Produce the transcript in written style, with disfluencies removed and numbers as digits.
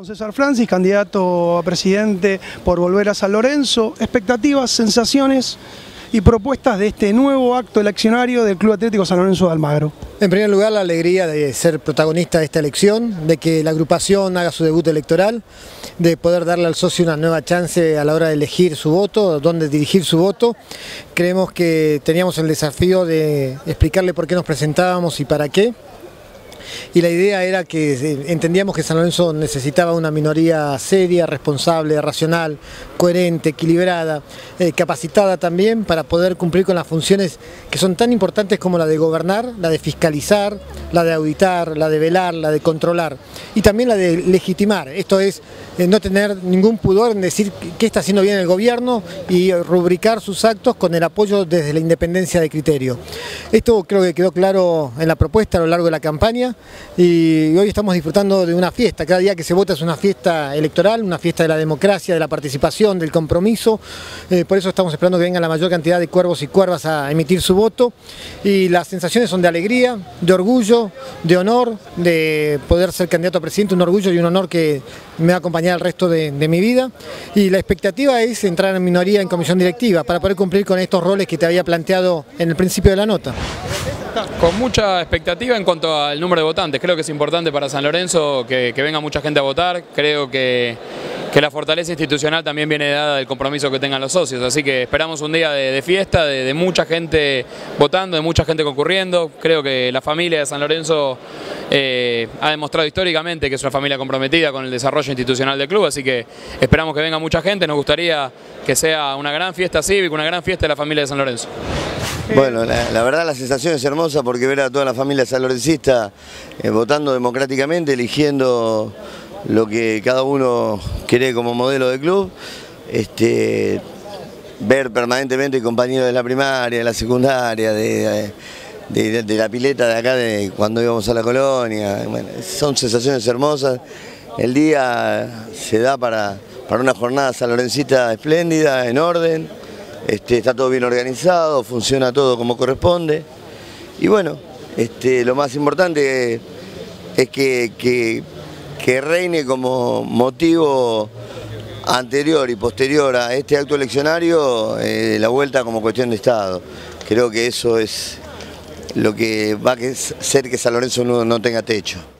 Con César Francis, candidato a presidente por Volver a San Lorenzo. Expectativas, sensaciones y propuestas de este nuevo acto eleccionario del Club Atlético San Lorenzo de Almagro. En primer lugar, la alegría de ser protagonista de esta elección, de que la agrupación haga su debut electoral, de poder darle al socio una nueva chance a la hora de elegir su voto, dónde dirigir su voto. Creemos que teníamos el desafío de explicarle por qué nos presentábamos y para qué. Y la idea era que entendíamos que San Lorenzo necesitaba una minoría seria, responsable, racional, coherente, equilibrada, capacitada también para poder cumplir con las funciones que son tan importantes como la de gobernar, la de fiscalizar, la de auditar, la de velar, la de controlar y también la de legitimar. Esto es no tener ningún pudor en decir qué está haciendo bien el gobierno y rubricar sus actos con el apoyo desde la independencia de criterio. Esto creo que quedó claro en la propuesta a lo largo de la campaña. Y hoy estamos disfrutando de una fiesta. Cada día que se vota es una fiesta electoral, una fiesta de la democracia, de la participación, del compromiso. Por eso estamos esperando que venga la mayor cantidad de cuervos y cuervas a emitir su voto. Y las sensaciones son de alegría, de orgullo, de honor, de poder ser candidato a presidente, un orgullo y un honor que me va a acompañar el resto de mi vida. Y la expectativa es entrar en minoría en comisión directiva para poder cumplir con estos roles que te había planteado en el principio de la nota. Con mucha expectativa en cuanto al número de votantes. Creo que es importante para San Lorenzo que venga mucha gente a votar. Creo que la fortaleza institucional también viene dada del compromiso que tengan los socios. Así que esperamos un día de fiesta, de mucha gente votando, de mucha gente concurriendo. Creo que la familia de San Lorenzo ha demostrado históricamente que es una familia comprometida con el desarrollo institucional del club. Así que esperamos que venga mucha gente. Nos gustaría que sea una gran fiesta cívica, una gran fiesta de la familia de San Lorenzo. Bueno, la verdad la sensación es hermosa porque ver a toda la familia sanlorencista votando democráticamente, eligiendo lo que cada uno quiere como modelo de club, ver permanentemente compañeros de la primaria, de la secundaria, de la pileta de acá de cuando íbamos a la colonia, bueno, son sensaciones hermosas. El día se da para una jornada sanlorencista espléndida, en orden. Está todo bien organizado, funciona todo como corresponde y bueno, lo más importante es que reine como motivo anterior y posterior a este acto eleccionario la vuelta como cuestión de Estado. Creo que eso es lo que va a hacer que San Lorenzo no tenga techo.